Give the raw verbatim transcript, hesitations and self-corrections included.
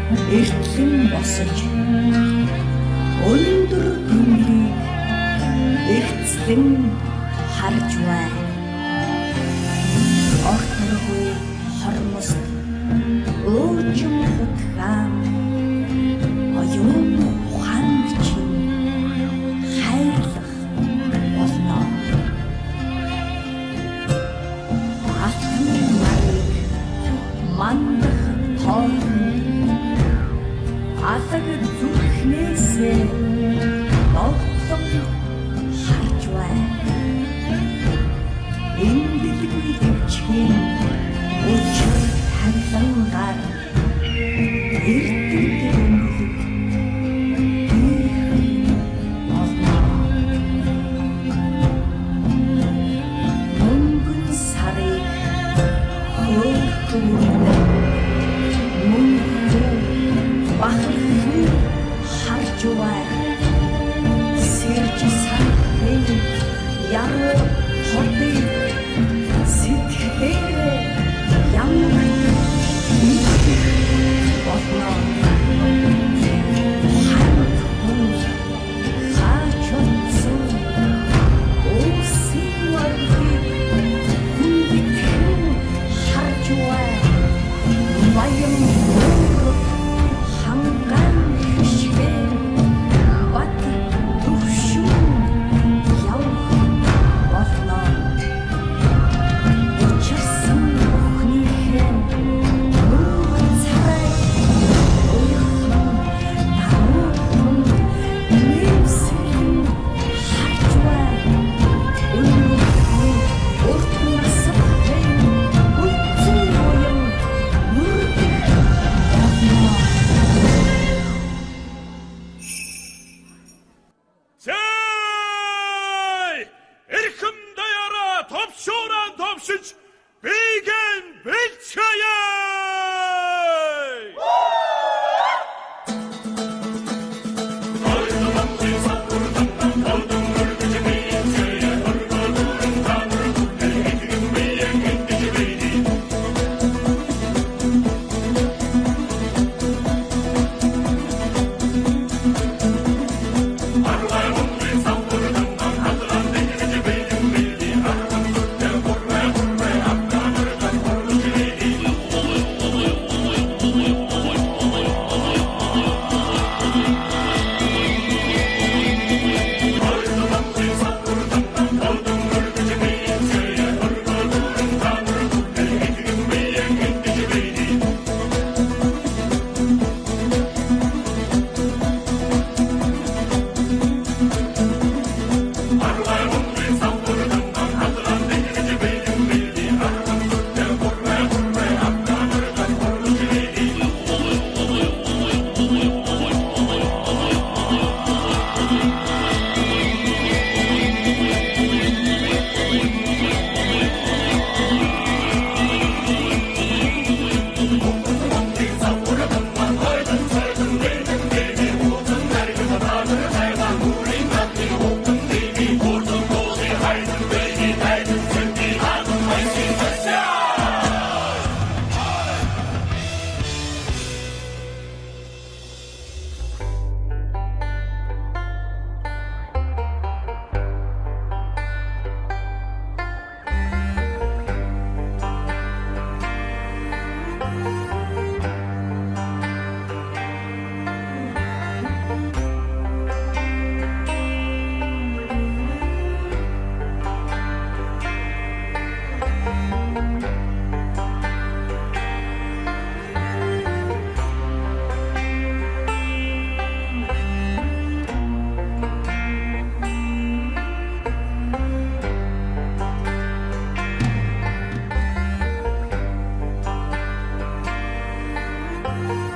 эртлэн босож өндөр дүнлийг эртцэн харж бай. Огтноггүй хормост өөчм хутгаан оюун ухаан чинь хайрлах болно. Алтан нарыг мандах тоон алаг зүрхнээсээ огтлон харж бай. Эндэлгүй дэвчгийн өчр ханлангаар эрдэнэ өнгөлөг хийх болно. Мөнгөн сарыг хөөрхөн мөнгөн бахархны харж бай. Сэрж сархын яруу хотыг сэтгэлээр ямар их болно. Хамт хүн хаач утсан үсийн вархыг хүндэтхэн харж бай. Баян мөнгөд ханган хишгээр бат төвшин явах болно. Учирсан бүхнийхээ мөнх царай уяхан наруухан нэмсэлэн харж бай. Өнөөхний урт насахын үлцэн уян мөрдөх болно. Зэй! Эрхэм даяараа товшуураа товшиж бийгэн бэлчээе! you.